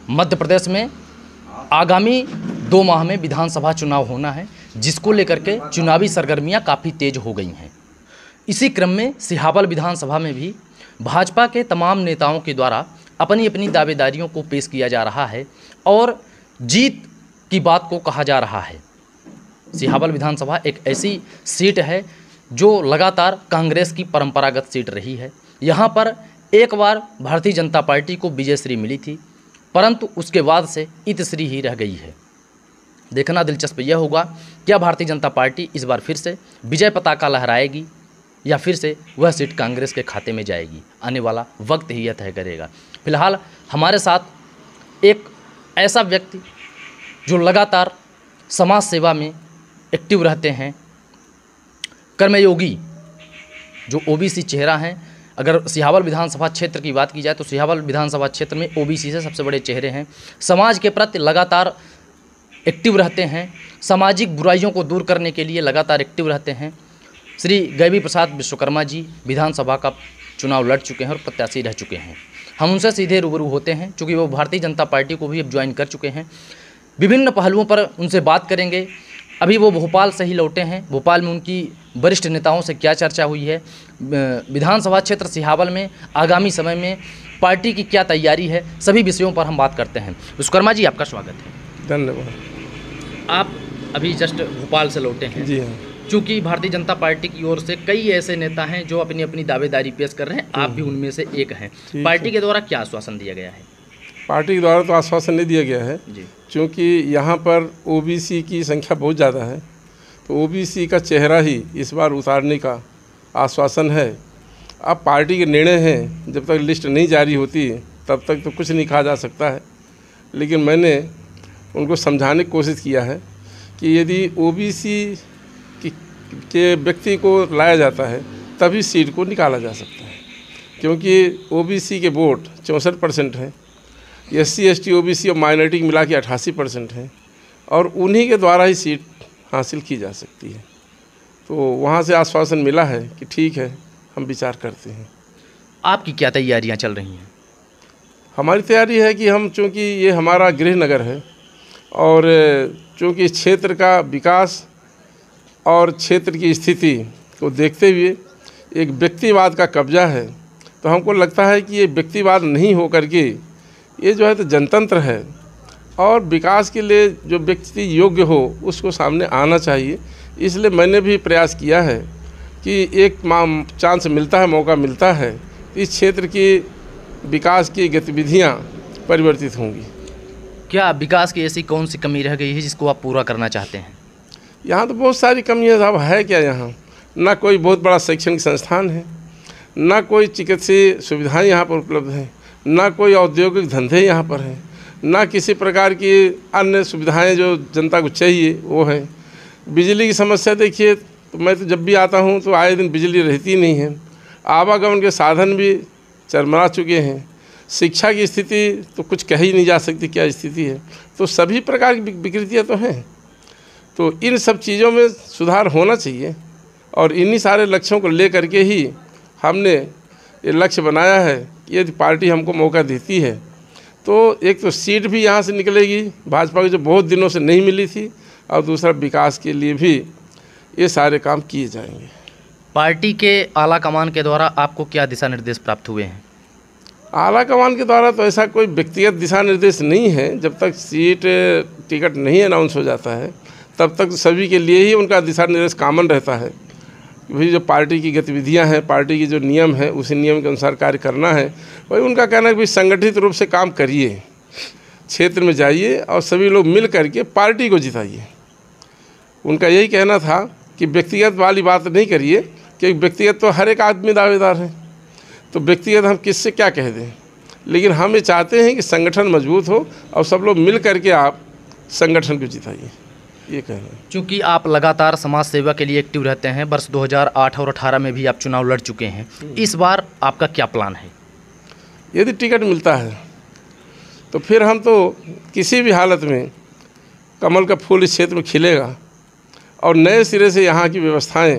मध्य प्रदेश में आगामी 2 माह में विधानसभा चुनाव होना है, जिसको लेकर के चुनावी सरगर्मियां काफ़ी तेज हो गई हैं। इसी क्रम में सिहावल विधानसभा में भी भाजपा के तमाम नेताओं के द्वारा अपनी अपनी दावेदारियों को पेश किया जा रहा है और जीत की बात को कहा जा रहा है। सिहावल विधानसभा एक ऐसी सीट है जो लगातार कांग्रेस की परंपरागत सीट रही है। यहाँ पर एक बार भारतीय जनता पार्टी को विजयश्री मिली थी, परंतु उसके बाद से इतश्री ही रह गई है। देखना दिलचस्प यह होगा क्या भारतीय जनता पार्टी इस बार फिर से विजय पताका लहराएगी या फिर से वह सीट कांग्रेस के खाते में जाएगी। आने वाला वक्त ही यह तय करेगा। फिलहाल हमारे साथ एक ऐसा व्यक्ति जो लगातार समाज सेवा में एक्टिव रहते हैं, कर्मयोगी, जो ओबीसी चेहरा हैं। अगर सिहावल विधानसभा क्षेत्र की बात की जाए तो सिहावल विधानसभा क्षेत्र में ओबीसी से सबसे बड़े चेहरे हैं। समाज के प्रति लगातार एक्टिव रहते हैं, सामाजिक बुराइयों को दूर करने के लिए लगातार एक्टिव रहते हैं। श्री गैवी प्रसाद विश्वकर्मा जी विधानसभा का चुनाव लड़ चुके हैं और प्रत्याशी रह चुके हैं। हम उनसे सीधे रूबरू होते हैं, चूँकि वो भारतीय जनता पार्टी को भी अब ज्वाइन कर चुके हैं। विभिन्न पहलुओं पर उनसे बात करेंगे। अभी वो भोपाल से ही लौटे हैं। भोपाल में उनकी वरिष्ठ नेताओं से क्या चर्चा हुई है, विधानसभा क्षेत्र सिहावल में आगामी समय में पार्टी की क्या तैयारी है, सभी विषयों पर हम बात करते हैं। विश्वकर्मा जी, आपका स्वागत है। धन्यवाद। आप अभी जस्ट भोपाल से लौटे हैं। जी हाँ। चूँकि भारतीय जनता पार्टी की ओर से कई ऐसे नेता हैं जो अपनी अपनी दावेदारी पेश कर रहे हैं, आप भी उनमें से एक हैं। पार्टी के द्वारा क्या आश्वासन दिया गया है? पार्टी के द्वारा तो आश्वासन नहीं दिया गया है जी, क्योंकि यहाँ पर ओबीसी की संख्या बहुत ज़्यादा है, तो ओबीसी का चेहरा ही इस बार उतारने का आश्वासन है। अब पार्टी के निर्णय हैं, जब तक लिस्ट नहीं जारी होती तब तक तो कुछ नहीं कहा जा सकता है। लेकिन मैंने उनको समझाने की कोशिश किया है कि यदि ओबीसी के व्यक्ति को लाया जाता है तभी सीट को निकाला जा सकता है, क्योंकि ओबीसी के वोट 64% हैं, SC ST OBC और माइनॉरिटी मिला के 88% हैं और उन्हीं के द्वारा ही सीट हासिल की जा सकती है। तो वहाँ से आश्वासन मिला है कि ठीक है, हम विचार करते हैं। आपकी क्या तैयारियां चल रही हैं? हमारी तैयारी है कि हम, चूँकि ये हमारा गृह नगर है और चूँकि क्षेत्र का विकास और क्षेत्र की स्थिति को देखते हुए एक व्यक्तिवाद का कब्जा है, तो हमको लगता है कि ये व्यक्तिवाद नहीं हो करके ये जो है तो जनतंत्र है और विकास के लिए जो व्यक्ति योग्य हो उसको सामने आना चाहिए। इसलिए मैंने भी प्रयास किया है कि एक चांस मिलता है, मौका मिलता है, इस क्षेत्र की विकास की गतिविधियां परिवर्तित होंगी। क्या विकास की ऐसी कौन सी कमी रह गई है जिसको आप पूरा करना चाहते हैं? यहाँ तो बहुत सारी कमियाँ साहब है। क्या यहाँ ना कोई बहुत बड़ा शैक्षणिक संस्थान है, ना कोई चिकित्सीय सुविधाएं यहाँ पर उपलब्ध हैं, ना कोई औद्योगिक धंधे यहाँ पर हैं, ना किसी प्रकार की अन्य सुविधाएं जो जनता को चाहिए वो है। बिजली की समस्या देखिए, तो मैं तो जब भी आता हूँ तो आए दिन बिजली रहती नहीं है। आवागमन के साधन भी चरमरा चुके हैं। शिक्षा की स्थिति तो कुछ कह ही नहीं जा सकती क्या स्थिति है। तो सभी प्रकार की विकृतियाँ तो हैं। तो इन सब चीज़ों में सुधार होना चाहिए और इन्हीं सारे लक्ष्यों को ले करके ही हमने ये लक्ष्य बनाया है कि यदि पार्टी हमको मौका देती है तो एक तो सीट भी यहाँ से निकलेगी भाजपा को, जो बहुत दिनों से नहीं मिली थी, और दूसरा विकास के लिए भी ये सारे काम किए जाएंगे। पार्टी के आला कमान के द्वारा आपको क्या दिशा निर्देश प्राप्त हुए हैं? आला कमान के द्वारा तो ऐसा कोई व्यक्तिगत दिशा निर्देश नहीं है। जब तक सीट टिकट नहीं अनाउंस हो जाता है तब तक सभी के लिए ही उनका दिशा निर्देश कॉमन रहता है। भाई जो पार्टी की गतिविधियां हैं, पार्टी की जो नियम है, उसी नियम के अनुसार कार्य करना है। भाई उनका कहना है कि संगठित रूप से काम करिए, क्षेत्र में जाइए और सभी लोग मिल करके पार्टी को जिताइए। उनका यही कहना था कि व्यक्तिगत वाली बात नहीं करिए, क्योंकि व्यक्तिगत तो हर एक आदमी दावेदार है, तो व्यक्तिगत हम किससे क्या कह दें। लेकिन हम ये चाहते हैं कि संगठन मजबूत हो और सब लोग मिल करके आप संगठन को जिताइए, ये कहना है। चूँकि आप लगातार समाज सेवा के लिए एक्टिव रहते हैं, वर्ष 2008 और 18 में भी आप चुनाव लड़ चुके हैं, इस बार आपका क्या प्लान है? यदि टिकट मिलता है तो फिर हम तो किसी भी हालत में कमल का फूल इस क्षेत्र में खिलेगा और नए सिरे से यहाँ की व्यवस्थाएं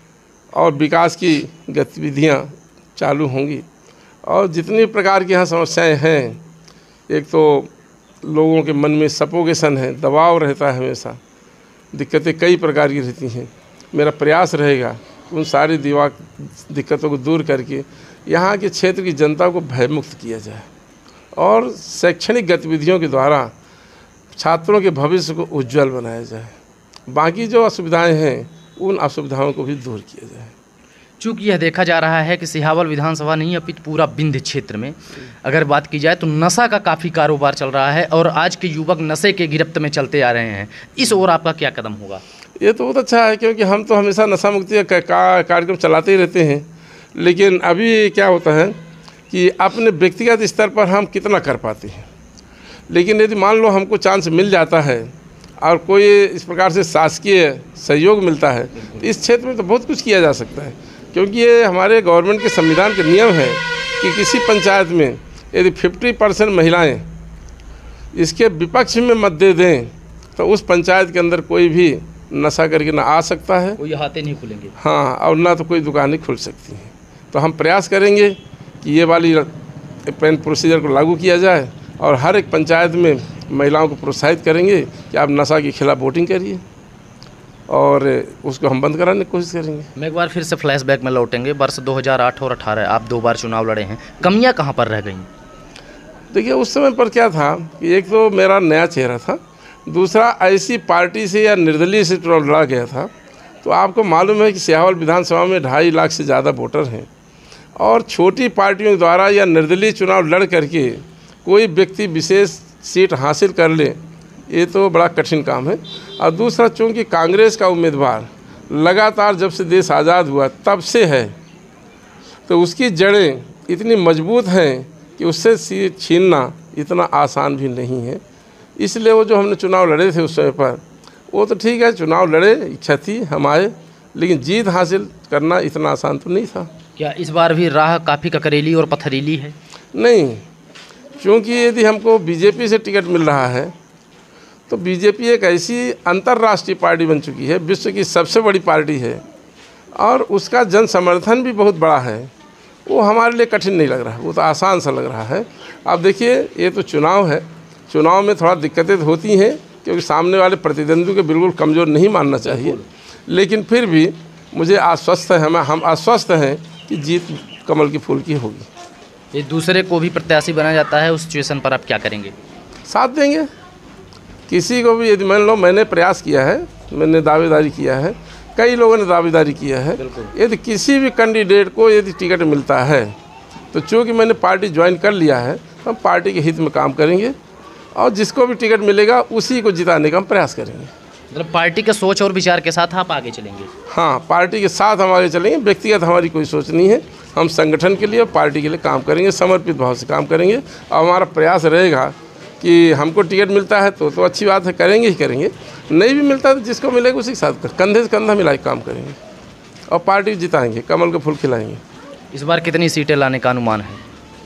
और विकास की गतिविधियाँ चालू होंगी। और जितनी प्रकार की यहाँ समस्याएं हैं, एक तो लोगों के मन में सफोकेशन है, दबाव रहता है, हमेशा दिक्कतें कई प्रकार की रहती हैं। मेरा प्रयास रहेगा उन सारी दिक्कतों को दूर करके यहाँ के क्षेत्र की जनता को भयमुक्त किया जाए और शैक्षणिक गतिविधियों के द्वारा छात्रों के भविष्य को उज्जवल बनाया जाए। बाकी जो असुविधाएं हैं उन असुविधाओं को भी दूर किया जाए। चूँकि यह देखा जा रहा है कि सिहावल विधानसभा नहीं अपितु पूरा विंध्य क्षेत्र में अगर बात की जाए तो नशा का काफ़ी कारोबार चल रहा है और आज के युवक नशे के गिरफ्त में चलते आ रहे हैं। इस ओर आपका क्या कदम होगा? ये तो बहुत अच्छा है, क्योंकि हम तो हमेशा नशा मुक्ति का कार्यक्रम चलाते ही रहते हैं। लेकिन अभी क्या होता है कि अपने व्यक्तिगत स्तर पर हम कितना कर पाते हैं, लेकिन यदि मान लो हमको चांस मिल जाता है और कोई इस प्रकार से शासकीय सहयोग मिलता है तो इस क्षेत्र में तो बहुत कुछ किया जा सकता है। क्योंकि ये हमारे गवर्नमेंट के संविधान के नियम है कि किसी पंचायत में यदि 50% महिलाएं इसके विपक्ष में मत दे दें तो उस पंचायत के अंदर कोई भी नशा करके ना आ सकता है, कोई हाथे नहीं खुलेंगे। हाँ, और ना तो कोई दुकानें खुल सकती हैं। तो हम प्रयास करेंगे कि ये वाली पेन प्रोसीजर को लागू किया जाए और हर एक पंचायत में महिलाओं को प्रोत्साहित करेंगे कि आप नशा के खिलाफ वोटिंग करिए और उसको हम बंद कराने की कोशिश करेंगे। मैं एक बार फिर से फ्लैशबैक में लौटेंगे। वर्ष 2008 और 18 आप 2 बार चुनाव लड़े हैं, कमियां कहां पर रह गईं? देखिए, उस समय पर क्या था कि एक तो मेरा नया चेहरा था, दूसरा ऐसी पार्टी से या निर्दलीय से चुनाव लड़ा गया था। तो आपको मालूम है कि सिहावल विधानसभा में 2.5 लाख से ज़्यादा वोटर हैं और छोटी पार्टियों द्वारा या निर्दलीय चुनाव लड़ करके कोई व्यक्ति विशेष सीट हासिल कर ले, ये तो बड़ा कठिन काम है। और दूसरा, चूँकि कांग्रेस का उम्मीदवार लगातार जब से देश आज़ाद हुआ तब से है, तो उसकी जड़ें इतनी मजबूत हैं कि उससे सीट छीनना इतना आसान भी नहीं है। इसलिए वो जो हमने चुनाव लड़े थे उस समय पर, वो तो ठीक है, चुनाव लड़े, इच्छा थी हमारे, लेकिन जीत हासिल करना इतना आसान तो नहीं था। क्या इस बार भी राह काफ़ी ककरेली और पथरीली है? नहीं, क्योंकि यदि हमको बीजेपी से टिकट मिल रहा है तो बीजेपी एक ऐसी अंतर्राष्ट्रीय पार्टी बन चुकी है, विश्व की सबसे बड़ी पार्टी है और उसका जन समर्थन भी बहुत बड़ा है। वो हमारे लिए कठिन नहीं लग रहा, वो तो आसान सा लग रहा है। अब देखिए, ये तो चुनाव है, चुनाव में थोड़ा दिक्कतें होती हैं क्योंकि सामने वाले प्रतिद्वंदी को बिल्कुल कमज़ोर नहीं मानना चाहिए, लेकिन फिर भी मुझे आश्वस्त है, हम आश्वस्त हैं कि जीत कमल के फूल की होगी। ये दूसरे को भी प्रत्याशी बनाया जाता है, उस सिचुएशन पर आप क्या करेंगे? साथ देंगे किसी को भी। यदि मान लो मैंने प्रयास किया है, मैंने दावेदारी किया है, कई लोगों ने दावेदारी किया है, यदि किसी भी कैंडिडेट को यदि टिकट मिलता है तो चूँकि मैंने पार्टी ज्वाइन कर लिया है तो हम पार्टी के हित में काम करेंगे और जिसको भी टिकट मिलेगा उसी को जिताने का हम प्रयास करेंगे। मतलब पार्टी के सोच और विचार के साथ आप आगे चलेंगे? हाँ, पार्टी के साथ हम आगे चलेंगे। व्यक्तिगत हमारी कोई सोच नहीं है, हम संगठन के लिए और पार्टी के लिए काम करेंगे, समर्पित भाव से काम करेंगे। और हमारा प्रयास रहेगा कि हमको टिकट मिलता है तो अच्छी बात है, करेंगे ही करेंगे, नहीं भी मिलता तो जिसको मिलेगा उसी के साथ कंधे से कंधा मिला के काम करेंगे और पार्टी जिताएंगे, कमल का फूल खिलाएंगे। इस बार कितनी सीटें लाने का अनुमान है?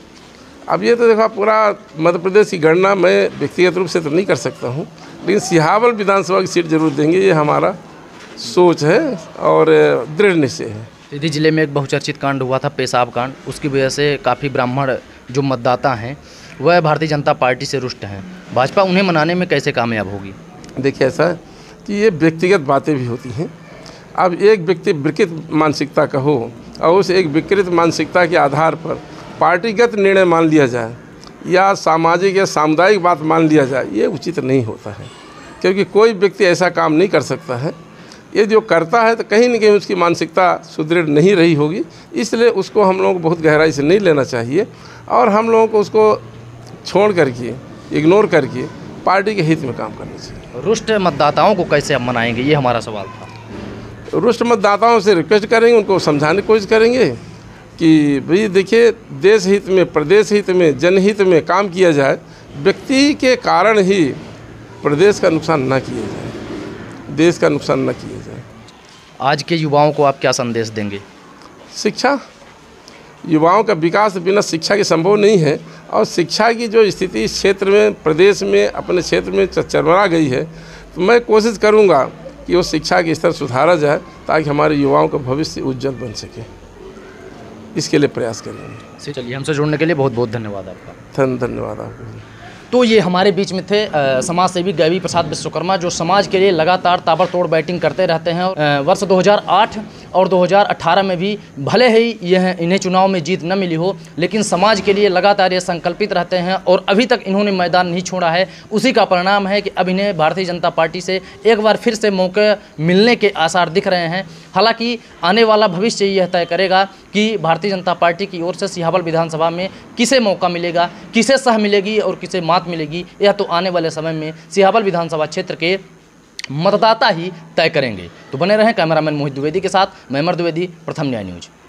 अब ये तो देखो, पूरा मध्य प्रदेश की गणना मैं व्यक्तिगत रूप से तो नहीं कर सकता हूँ, लेकिन सिहावल विधानसभा की सीट जरूर देंगे, ये हमारा सोच है और दृढ़ निश्चय है। सीधी जिले में एक बहुचर्चित कांड हुआ था, पेशाब कांड, उसकी वजह से काफ़ी ब्राह्मण जो मतदाता हैं वह भारतीय जनता पार्टी से रुष्ट हैं। भाजपा उन्हें मनाने में कैसे कामयाब होगी? देखिए, ऐसा है कि ये व्यक्तिगत बातें भी होती हैं। अब एक व्यक्ति विकृत मानसिकता का हो और उस एक विकृत मानसिकता के आधार पर पार्टीगत निर्णय मान लिया जाए या सामाजिक या सामुदायिक बात मान लिया जाए, ये उचित नहीं होता है। क्योंकि कोई व्यक्ति ऐसा काम नहीं कर सकता है, ये जो करता है तो कहीं न कहीं उसकी मानसिकता सुदृढ़ नहीं रही होगी। इसलिए उसको हम लोगों को बहुत गहराई से नहीं लेना चाहिए और हम लोगों को उसको छोड़ करके, इग्नोर करके पार्टी के हित में काम करना चाहिए। रुष्ट मतदाताओं को कैसे हम मनाएंगे, ये हमारा सवाल था। रुष्ट मतदाताओं से रिक्वेस्ट करेंगे, उनको समझाने की कोशिश करेंगे कि भाई देखिए, देश हित में, प्रदेश हित में, जनहित में काम किया जाए, व्यक्ति के कारण ही प्रदेश का नुकसान ना किया जाए, देश का नुकसान ना किया जाए। आज के युवाओं को आप क्या संदेश देंगे? शिक्षा, युवाओं का विकास बिना शिक्षा के संभव नहीं है और शिक्षा की जो स्थिति इस क्षेत्र में, प्रदेश में, अपने क्षेत्र में चरमरा गई है, तो मैं कोशिश करूंगा कि वो शिक्षा के स्तर सुधारा जाए ताकि हमारे युवाओं का भविष्य उज्जवल बन सके। इसके लिए प्रयास करेंगे। चलिए, हमसे जुड़ने के लिए बहुत बहुत धन्यवाद आपका। धन्यवाद आपको। तो ये हमारे बीच में थे समाज सेवी गैवी प्रसाद विश्वकर्मा, जो समाज के लिए लगातार ताबड़तोड़ बैटिंग करते रहते हैं। वर्ष 2008 और 2018 में भी भले ही इन्हें चुनाव में जीत न मिली हो, लेकिन समाज के लिए लगातार ये संकल्पित रहते हैं और अभी तक इन्होंने मैदान नहीं छोड़ा है। उसी का परिणाम है कि अब इन्हें भारतीय जनता पार्टी से एक बार फिर से मौके मिलने के आसार दिख रहे हैं। हालांकि आने वाला भविष्य यह तय करेगा कि भारतीय जनता पार्टी की ओर से सिहावल विधानसभा में किसे मौका मिलेगा, किसे सह मिलेगी और किसे मात मिलेगी, यह तो आने वाले समय में सिहावल विधानसभा क्षेत्र के मतदाता ही तय करेंगे। तो बने रहें कैमरामैन मोहित द्विवेदी के साथ, मैं अमर द्विवेदी, प्रथम न्याय न्यूज।